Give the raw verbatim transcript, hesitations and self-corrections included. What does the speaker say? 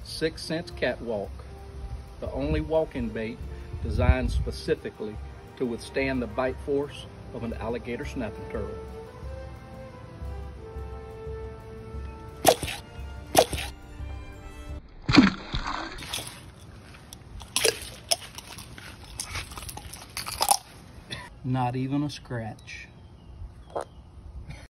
Six Sense Catwalk, the only walking bait designed specifically to withstand the bite force of an alligator snapping turtle. Not even a scratch.